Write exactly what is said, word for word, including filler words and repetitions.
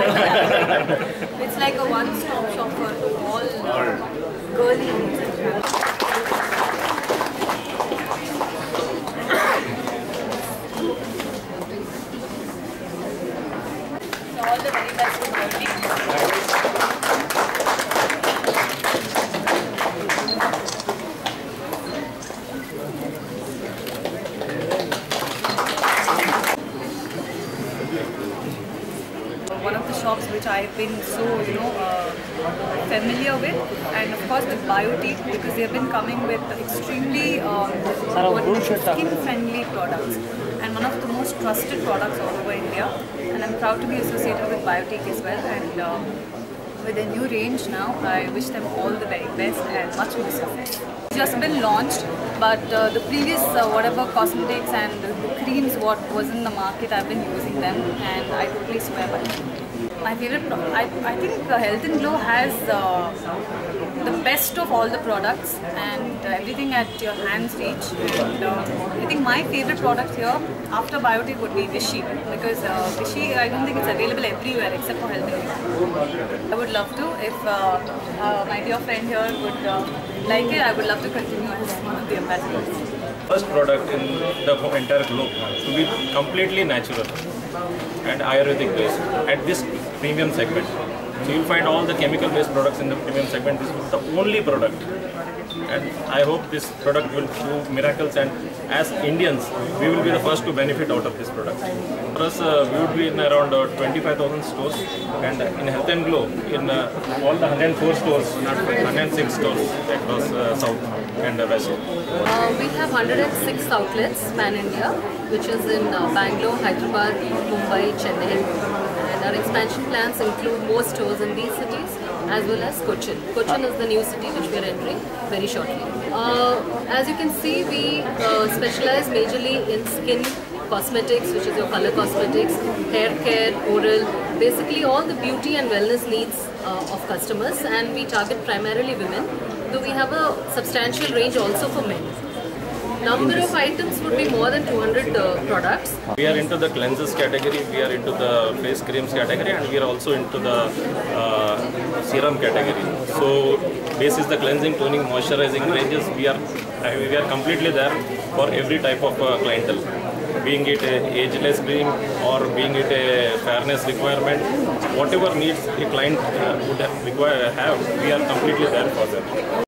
It's like a one-stop shop for all uh, girly needs. So all the very best for Biotique. One of the shops which I've been so, you know, uh, familiar with, and of course with Biotique, because they've been coming with extremely um, skin-friendly products and one of the most trusted products all over India. And I'm proud to be associated with Biotique as well. And um, with a new range now, I wish them all the very best and much more success. It's just been launched, but uh, the previous uh, whatever cosmetics and the, the creams what was in the market, I've been using them, and I totally swear by them. My favorite, pro I, I think uh, Health and Glow has uh, the best of all the products and uh, everything at your hand's reach. And uh, I think my favorite product here after Biotique would be Vichy, because uh, Vichy, I don't think it's available everywhere except for Health and Glow. I would love to, if uh, uh, my dear friend here would uh, like it, I would love to continue as one of the ambassadors. First product in the entire globe to be completely natural and Ayurvedic based at this premium segment. So you'll find all the chemical based products in the premium segment. This is the only product, and I hope this product will do miracles, and as Indians we will be the first to benefit out of this product. For us, uh, we would be in around uh, twenty-five thousand stores, and in Health and Glow in uh, all the one hundred four stores, one hundred six stores across uh, South and uh, West. Uh, we have one hundred six outlets pan-India, which is in uh, Bangalore, Hyderabad, Mumbai, Chennai. And our expansion plans include more stores in these cities as well as Cochin. Cochin is the new city which we are entering very shortly. Uh, as you can see, we uh, specialize majorly in skin cosmetics, which is your color cosmetics, hair care, oral, basically all the beauty and wellness needs uh, of customers, and we target primarily women, though we have a substantial range also for men. Number of items would be more than two hundred uh, products. We are into the cleanses category, we are into the face creams category, and we are also into the uh, serum category. So, this is the cleansing, toning, moisturizing ranges. We are I mean, we are completely there for every type of uh, clientele, being it a ageless cream or being it a fairness requirement, whatever needs a client uh, would require have, we are completely there for them.